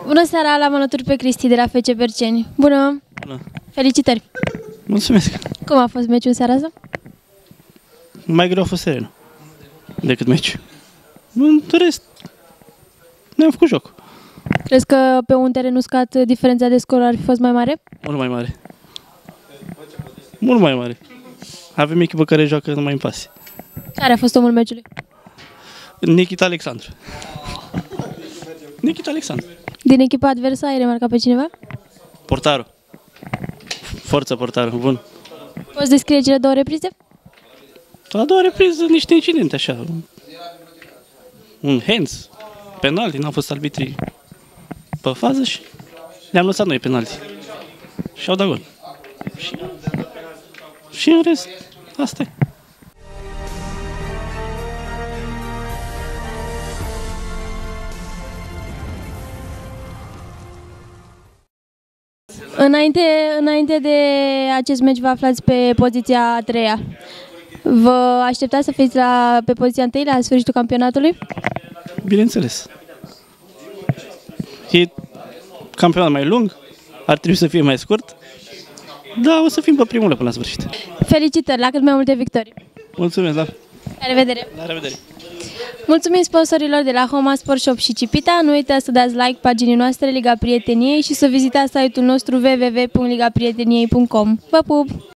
Bună seara, l-am alături pe Cristi de la FC Berceni. Bună! Bună! Felicitări! Mulțumesc! Cum a fost meciul în seara asta? Mai greu a fost Serena decât meciul. În rest, ne-am făcut joc. Crezi că pe un teren uscat diferența de scor ar fi fost mai mare? Mult mai mare. Mult mai mare. Avem echipă care joacă numai în pase. Care a fost omul meciului? Nikita Alexandru. Nikita Alexandru. Din echipa adversă ai remarcat pe cineva? Portarul. Forță portarul, bun. Poți descrie cele două reprize? La doua repriză niște incidente așa. Un hands, penalti, n-au fost arbitrii pe fază și ne-am lăsat noi penalti. Și au dat gol. Și în rest, asta e. Înainte de acest meci vă aflați pe poziția a treia. Vă așteptați să fiți pe poziția întâi la sfârșitul campionatului? Bineînțeles. E campionat mai lung, ar trebui să fie mai scurt, dar o să fim pe primul până la sfârșit. Felicitări, la cât mai multe victorii! Mulțumesc, da! La revedere! La revedere! Mulțumim sponsorilor de la Homa Sport Shop și Cipita. Nu uitați să dați like paginii noastre Liga Prieteniei și să vizitați site-ul nostru www.ligaprieteniei.com. Vă pup!